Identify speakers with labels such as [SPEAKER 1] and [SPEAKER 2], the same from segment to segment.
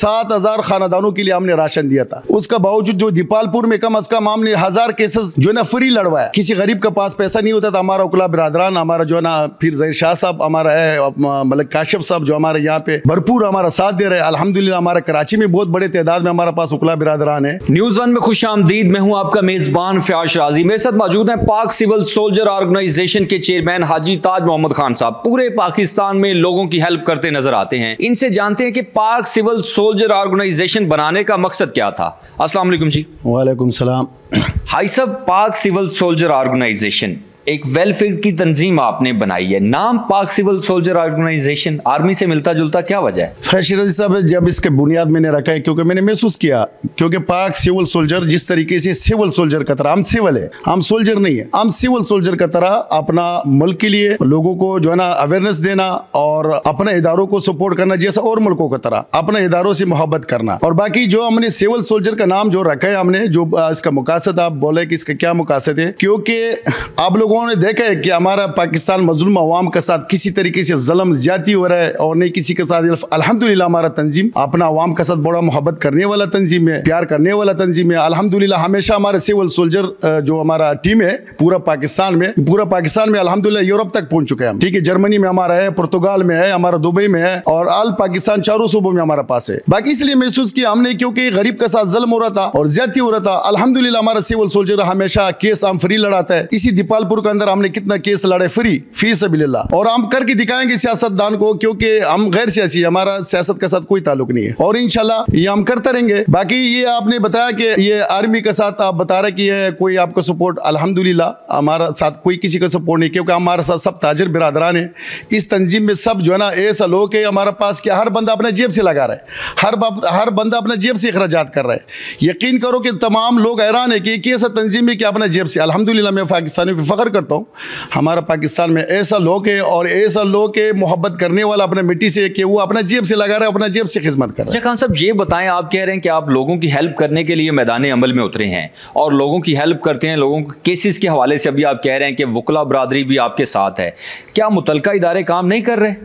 [SPEAKER 1] 7,000 खानदानों के लिए हमने राशन दिया था। उसका बावजूद जो दीपालपुर में कम अज कम हमने 1000 केसेस जो है ना फ्री लड़वाया। किसी गरीब के पास पैसा नहीं होता था, हमारा उकला बिरादरान, हमारा जो है ना फिर ज़हीर शाह साहब, हमारा है मलिक काशिफ साहब जो हमारे यहाँ पे भरपूर हमारा साथ दे रहे हैं। अल्हम्दुलिल्लाह हमारा कराची में बहुत बड़े तादाद में हमारे पास उकला बिरादरान है।
[SPEAKER 2] न्यूज़ वन में खुश आमदीद। मैं हूँ आपका मेजबान फयाज शराजी। मेरे साथ मौजूद हैं पाक सिविल सोल्जर ऑर्गेनाइजेशन के चेयरमैन हाजी ताज मोहम्मद खान साहब। पूरे पाकिस्तान में लोगों की हेल्प करते नजर आते हैं। इनसे जानते हैं कि पाक सिविल सोल्जर ऑर्गेनाइजेशन बनाने का मकसद क्या था। अस्सलाम वालेकुम जी।
[SPEAKER 1] वालेकुम सलाम।
[SPEAKER 2] हाई साहब, पाक सिविल सोल्जर ऑर्गेनाइजेशन एक वेलफेयर की तंजीम आपने बनाई है। नाम पाक सिविल सोल्जर ऑर्गेनाइजेशन आर्मी से मिलता जुलता क्या वजह है?
[SPEAKER 1] फयाज शराजी साहब, जब इसके बुनियाद मैंने रखा है क्योंकि मैंने महसूस किया, क्योंकि पाक सिविल सोल्जर जिस तरीके से सिविल सोल्जर का तरह, हम सिविल है, हम सोल्जर नहीं है, हम सिविल सोल्जर का तरह अपना मुल्क के लिए लोगों को जो है ना अवेयरनेस देना और अपने इदारों को सपोर्ट करना, जैसा और मुल्कों की तरह अपने इदारों से मोहब्बत करना। और बाकी जो हमने सिविल सोल्जर का नाम जो रखा है हमने, जो इसका मुकासद आप बोले कि इसका क्या मुकासद है, क्योंकि आप लोगों ने देखा है कि हमारा पाकिस्तान मजलूम अवाम के साथ किसी तरीके से जुल्म ज्यादती हो रहा है और नहीं किसी के साथ। अल्हम्दुलिल्लाह हमारा तंजीम अपना अवाम के साथ बड़ा मोहब्बत करने वाला तंजीम है, प्यार करने वाला तंजीम है। अल्हम्दुलिल्लाह हमेशा हमारे सिविल सोल्जर जो हमारा टीम है पूरा पाकिस्तान में अल्हम्दुलिल्लाह यूरोप तक पहुंच चुके हैं। ठीक है, जर्मनी में हमारा है, पुर्तगाल में है, हमारा दुबई में है और आल पाकिस्तान चारों सूबों में हमारा पास है। बाकी इसलिए महसूस किया हमने क्योंकि गरीब के साथ जुल्म हो रहा था और ज्यादती हो रहा था। अल्हम्दुलिल्लाह हमारा सिविल सोल्जर हमेशा केस हम फ्री लड़ाता है। इसी दीपालपुर के अंदर हमने कितना केस लड़े फ्री फी सबिलिल्लाह, और हम करके दिखाएंगे सियासतदान को, क्योंकि हम गैर सियासी, हमारा सियासत के साथ कोई ताल्लुक नहीं है और इंशाल्लाह ये हम करते रहेंगे। बाकी ये आपने बताया कि ये आर्मी के साथ आप बता रहे कि ये कोई आपको सपोर्ट, अल्हम्दुलिल्लाह हमारा साथ कोई किसी का सपोर्ट नहीं, क्योंकि हमारे साथ सब ताजर बिरादरान है। इस तंजीम में सब जो है ना ऐसा लोग है हमारे पास कि हर बंदा अपने जेब से लगा रहा है, हर बंदा अपने जेब से अखराजात कर रहा है। यकीन करो कि तमाम लोग हैरान है कि कैसा तंजीम है कि अपने जेब से। अल्हम्दुलिल्लाह मैं पाकिस्तानी पे फख्र करता हूँ, हमारा पाकिस्तान में ऐसा लोग है और ऐसा लोग है मोहब्बत करने वाला अपने मिट्टी से कि वो अपना जेब से लगा रहा है, अपना जेब से खिदमत कर रहा है।
[SPEAKER 2] खान साहब ये बताएं, आप कह रहे हैं कि आप लोगों की हेल्प करने के लिए मैदान अमल में उतरे हैं और लोगों की हेल्प करते हैं, लोगों के केसेस के हवाले से अभी आप कह रहे हैं कि वकला बरादरी भी आपके साथ है। क्या मुतलका इदारे काम नहीं कर रहे?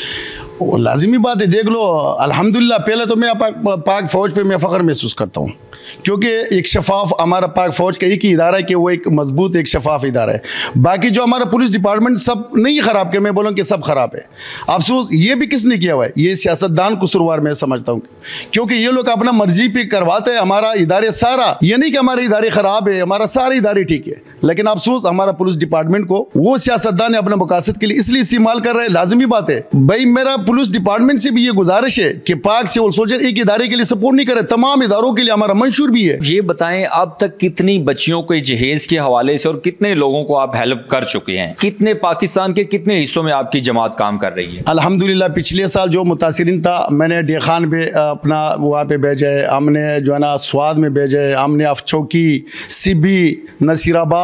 [SPEAKER 1] वो लाजिमी बात है। देख लो, अल्हम्दुलिल्लाह पहले तो मैं पाक फौज पे मैं फ़ख्र महसूस करता हूँ, क्योंकि एक शफाफ हमारा पाक फौज का एक ही इदारा है कि वो एक मजबूत एक शफाफ इदारा है। बाकी जो हमारा पुलिस डिपार्टमेंट सब नहीं ख़राब के मैं बोलूँ कि सब ख़राब है। अफसोस ये भी किसने किया हुआ है, ये सियासतदान कसूरवार मैं समझता हूँ, क्योंकि ये लोग अपना मर्जी पे करवाते हैं। हमारा इदारे सारा, ये नहीं कि हमारे इदारे ख़राब है, हमारा सारे इदारे ठीक है, लेकिन अफसोस हमारा पुलिस डिपार्टमेंट को वो सियासतदान अपने मकासद के लिए इसलिए इस्तेमाल कर रहे हैं। लाजमी बात है भाई, मेरा पुलिस डिपार्टमेंट से भी ये गुजारिश है कि पाक सिविल सोल्जर एक इदारे के लिए सपोर्ट नहीं करे, तमाम इदारों के लिए हमारा मंशूर भी है।
[SPEAKER 2] ये बताएं, अब तक कितनी बच्चियों को जहेज के हवाले से और कितने लोगों को आप हेल्प कर चुके हैं? कितने पाकिस्तान के कितने हिस्सों में आपकी जमात काम कर रही है?
[SPEAKER 1] अल्हम्दुलिल्लाह पिछले साल जो मुतासिरीन था, मैंने डेखान पे अपना वहाँ पे भेजा है, हमने जो है ना स्वाद में भेजा है, हमने अफचौकी, सिबी, नसीराबाद,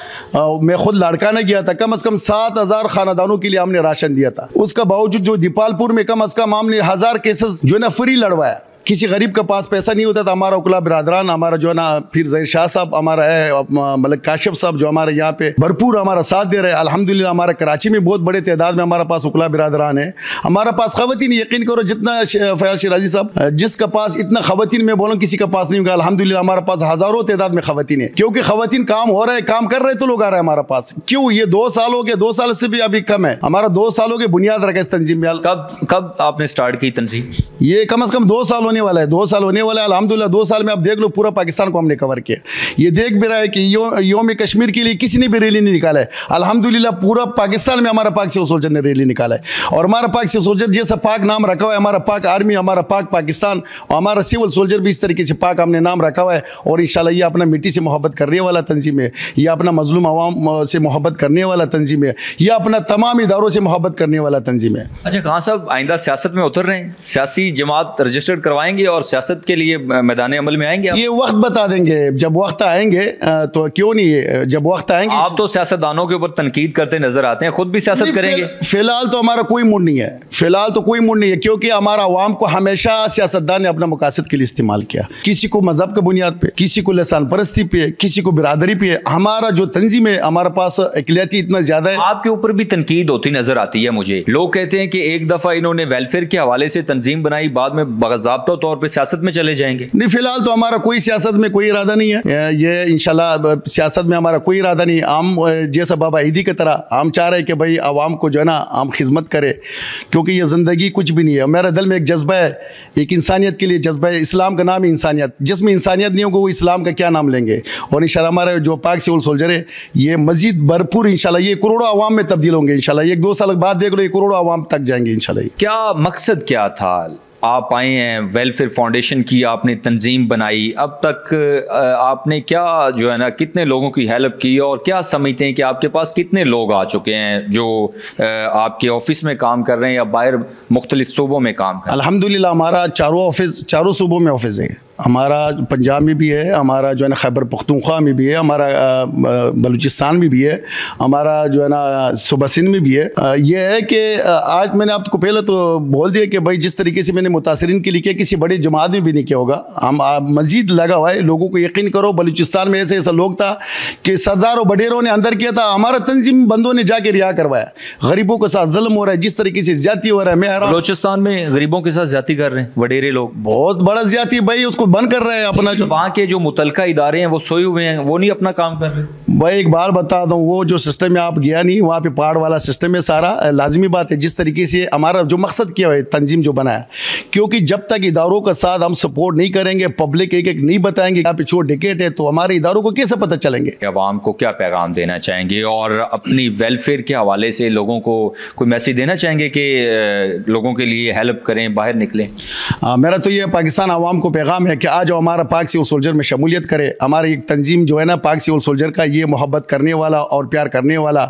[SPEAKER 1] मैं खुद लाड़काना गया था। कम से कम 7,000 खानदानों के लिए हमने राशन दिया था। उसका बावजूद जो दीपालपुर में कम से कम हमने 1000 केसेस जो है ना फ्री लड़वाया। किसी गरीब के पास पैसा नहीं होता था, हमारा उकला बिरादरान, हमारा जो है ना फिर ज़हीर शाह साहब, हमारा है मलिक काशिफ साहब जो हमारे यहाँ पे भरपूर हमारा साथ दे रहे हैं। अल्हम्दुलिल्लाह हमारा कराची में बहुत बड़े तादाद में हमारे पास उकला बिरादरान है। हमारे पास ख़वातीन, यकीन करो जितना फयाज शराजी साहब जिसका पास इतना ख़वातीन मैं बोलूँ किसी का पास नहीं होगा। अल्हम्दुलिल्लाह हमारे पास हज़ारों तादाद में ख़वातीन है, क्योंकि ख़वातीन काम हो रहा है, काम कर रहे तो लोग आ रहे हैं हमारे पास। क्यों? ये 2 साल हो गए, 2 साल से भी अभी कम है। हमारा 2 सालों के बुनियाद रखा इस तंजीम में।
[SPEAKER 2] कब आपने स्टार्ट की तंजीम?
[SPEAKER 1] ये कम से कम 2 साल होने वाला है, 2 साल होने वाला है। अल्हम्दुलिल्लाह 2 साल में आप देख लो पूरा पाकिस्तान को हमने कवर किया। ये देख भी रहा है कि योम कश्मीर के लिए किसी ने भी रैली नहीं निकाला है। अल्हम्दुलिल्लाह पूरा पाकिस्तान में हमारा पाक सिविल सोल्जर ने रैली निकाला है और हमारा पाक सिविल सोल्जर जैसा पाक नाम रखा हुआ है, हमारा पाक आर्मी, हमारा पाक पाकिस्तान और हमारा सिविल सोल्जर भी इस तरीके से पाक हमने नाम रखा हुआ है। और इंशाल्लाह ये अपना मिट्टी से मोहब्बत करने वाला तंजीम है, ये अपना मजलूम अवाम से मोहब्बत करने वाला तंजीम है, ये अपना तमाम इदारों से मोहब्बत करने वाला तंजीम है।
[SPEAKER 2] अच्छा खान साहब, आइंदा सियासत में उतर रहे हैं, सियासी जमात रजिस्टर्ड करवाएंगे और सियासत के लिए मैदान अमल में आएंगे?
[SPEAKER 1] ये वक्त बता देंगे, जब वक्त आएंगे तो क्यों नहीं है, जब वक्त आएंगे।
[SPEAKER 2] आप तो सियासतदानों के ऊपर तनकीद करते नजर आते हैं, खुद भी सियासत करेंगे?
[SPEAKER 1] फिलहाल तो हमारा कोई मूड नहीं है, फिलहाल तो कोई मूड नहीं है, क्योंकि हमारा अवाम को हमेशा सियासतदान ने अपना मकासद के लिए इस्तेमाल किया। किसी को मजहब के बुनियाद पे, किसी को लसान परस्ती पे, किसी को बिरादरी पे। हमारा जो तंजीम है, हमारे पास अकलियती इतना ज्यादा है।
[SPEAKER 2] आपके ऊपर भी तनकीद होती नजर आती है मुझे। लोग कहते हैं कि एक दफा इन्होंने वेलफेयर के हवाले से तंजीम बनाई, बाद में बाज़ाब्ता बाकायदा तौर पर सियासत में चले जाएंगे?
[SPEAKER 1] नहीं, फिलहाल तो हमारा कोई सियासत में कोई इरादा नहीं है। ये इंशाल्लाह सियासत में हमारा कोई इरादा नहीं। हम जैसा बाबा ईदी की तरह हम चाह रहे हैं कि भाई आवाम को जो है ना हम खिदमत करें, क्योंकि ये ज़िंदगी कुछ भी नहीं है। मेरे दिल में एक जज्बा है, एक इंसानियत के लिए जज्बा है। इस्लाम का नाम है इंसानियत, जिसमें इंसानियत नहीं होगा वो इस्लाम का क्या नाम लेंगे। और इंशाल्लाह हमारे जो पाक सिविल सोल्जर है ये मजीद भरपूर इंशाल्लाह ये करोड़ों आवाम में तब्दील होंगे इंशाल्लाह। 1-2 साल बाद देख लो ये करोड़ों आवाम तक जाएंगे इंशाल्लाह।
[SPEAKER 2] क्या मकसद क्या था? आप आए हैं, वेलफेयर फाउंडेशन की आपने तंजीम बनाई, अब तक आपने क्या जो है ना कितने लोगों की हेल्प की, और क्या समझते हैं कि आपके पास कितने लोग आ चुके हैं जो आपके ऑफिस में काम कर रहे हैं या बाहर मुख्तलिफ सूबों में काम कर रहे हैं?
[SPEAKER 1] अल्हम्दुलिल्लाह हमारा चारों सूबों में ऑफिस है। हमारा पंजाब में भी है, हमारा जो है ना खैबर पख्तूनख्वा में भी है, हमारा बलूचिस्तान में भी है, हमारा जो है ना सूबा सिंध में भी है। ये है कि आज मैंने आपको पहले तो बोल दिया कि भाई जिस तरीके से मैंने मुतासरीन के लिए किया किसी बड़े जमात में भी नहीं किया होगा। हम मजीद लगा हुआ है। लोगों को यकीन करो बलूचिस्तान में ऐसे ऐसा लोग था कि सरदार और बडेरों ने अंदर किया था, हमारा तंजीम बंदों ने जाके रिहा करवाया। गरीबों के साथ जुल्म हो रहा है, जिस तरीके से ज्यादती हो रहा है। मैं
[SPEAKER 2] बलूचिस्तान में गरीबों के साथ ज्यादती कर रहे हैं वडेरे लोग,
[SPEAKER 1] बहुत बड़ा ज्यादती भाई, उसको बंद कर रहे हैं अपना। जो
[SPEAKER 2] वहाँ के जो मुतलका इदारे हैं वो सोए हुए हैं, वो नहीं अपना काम कर रहे।
[SPEAKER 1] भाई एक बार बता दूं, वो जो सिस्टम में आप गया नहीं, वहाँ पे पहाड़ वाला सिस्टम है सारा। लाजमी बात है जिस तरीके से हमारा जो मकसद किया है तंजीम जो बनाया, क्योंकि जब तक इदारों का साथ हम सपोर्ट नहीं करेंगे, पब्लिक एक एक नहीं बताएंगे यहाँ पे चोर डिकेट है, तो हमारे इदारों को कैसे पता चलेंगे?
[SPEAKER 2] आवाम को क्या पैगाम देना चाहेंगे, और अपनी वेलफेयर के हवाले से लोगों को कोई मैसेज देना चाहेंगे कि लोगों के लिए हेल्प करें, बाहर निकलें?
[SPEAKER 1] मेरा तो ये पाकिस्तान आवाम को पैगाम है कि आज हमारा पाक सिविल सोल्जर में शमूलियत करे। हमारी एक तंजीम जो है ना पाक सिविल सोल्जर का, ये मोहब्बत करने वाला और प्यार करने वाला,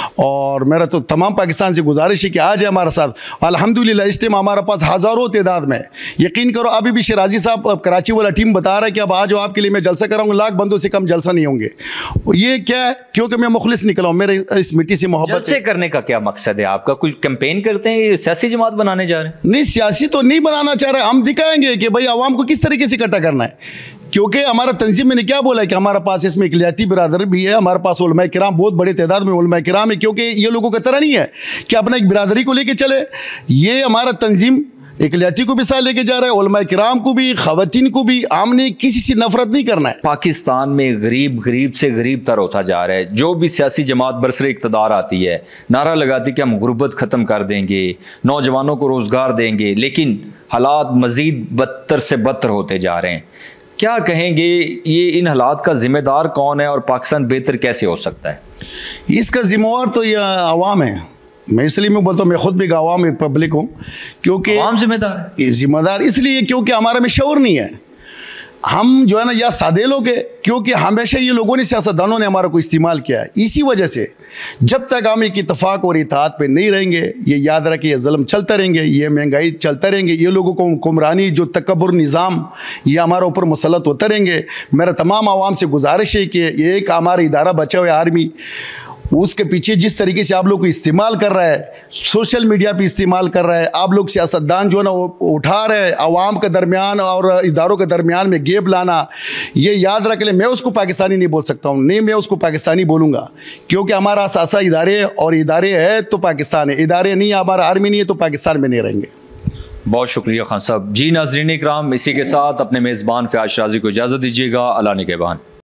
[SPEAKER 1] और मेरा तो तमाम पाकिस्तान से गुजारिश है कि आज है हमारे साथ। अल्हम्दुलिल्लाह इस टाइम हमारे पास हज़ारों तादाद में, यकीन करो अभी भी शिराजी साहब कराची वाला टीम बता रहा है कि अब आज आपके लिए मैं जलसा कराऊंगा, 1 लाख बंदों से कम जलसा नहीं होंगे। ये क्या है? क्योंकि मैं मुखलिस निकला हूँ, मेरे इस मिट्टी से मोहब्बत।
[SPEAKER 2] जलसे करने का क्या मकसद है आपका? कुछ कैंपेन करते हैं, सियासी जमात बनाने जा रहे हैं?
[SPEAKER 1] नहीं, सियासी तो नहीं बनाना चाह रहे, हम दिखाएंगे कि भाई आवाम को किस तरीके से इकट्ठा करना है। क्योंकि हमारा तंजीम में क्या बोला है कि हमारे पास इसमें इकलियाती बिरादर भी है, हमारे पास उलमा किराम बहुत बड़े तादाद में उलमा किराम है। क्योंकि ये लोगों का तरह नहीं है कि अपना एक बिरादरी को लेके चले। ये हमारा तंजीम इकलियाती को भी साथ लेके जा रहा है, उलमा किराम को भी, खवातीन को भी। हमने किसी से नफरत नहीं करना है।
[SPEAKER 2] पाकिस्तान में गरीब से गरीब तर होता जा रहा है। जो भी सियासी जमात बरसरे इक़्तिदार आती है, नारा लगाती कि हम गुर्बत ख़त्म कर देंगे, नौजवानों को रोज़गार देंगे, लेकिन हालात मज़ीद बदतर से बदतर होते जा रहे हैं। क्या कहेंगे, ये इन हालात का जिम्मेदार कौन है और पाकिस्तान बेहतर कैसे हो सकता है?
[SPEAKER 1] इसका जिम्मेवार तो ये आवाम है। मैं इसलिए मैं बोलता हूँ, मैं खुद भी आवाम एक पब्लिक हूँ, क्योंकि
[SPEAKER 2] आवाम जिम्मेदार है।
[SPEAKER 1] जिम्मेदार इसलिए क्योंकि हमारा में शऊर नहीं है। हम जो है ना या सादे लोग हैं, क्योंकि हमेशा ये लोगों ने, सियासतदानों ने हमारा को इस्तेमाल किया है। इसी वजह से जब तक हम एक इत्तेफाक और इत्तेहाद पे नहीं रहेंगे, ये याद रखें, ये ज़ुल्म चलता रहेंगे, ये महंगाई चलता रहेंगे, ये लोगों को हुक्मरानी जो तकब्बुर निज़ाम ये हमारे ऊपर मुसल्लत होते रहेंगे। मेरा तमाम आवाम से गुजारिश है कि एक हमारा इदारा बचा हुआ है आर्मी, उसके पीछे जिस तरीके से आप लोग को इस्तेमाल कर रहा है, सोशल मीडिया पे इस्तेमाल कर रहा है, आप लोग सियासतदान जो है ना उठा रहे हैं आवाम के दरमियान और इदारों के दरमियान में गैप लाना, ये याद रख ले। मैं उसको पाकिस्तानी नहीं बोल सकता हूँ, नहीं मैं उसको पाकिस्तानी बोलूँगा, क्योंकि हमारा असासा इदारे और इदारे है तो पाकिस्तान है, इदारे नहीं, हमारा आर्मी नहीं है तो पाकिस्तान में नहीं रहेंगे।
[SPEAKER 2] बहुत शुक्रिया खान साहब। जी नाज़रीन इकराम, इसी के साथ अपने मेज़बान फ़याज़ शिराज़ी को इजाज़त दीजिएगा। अल्लाह निगहबान।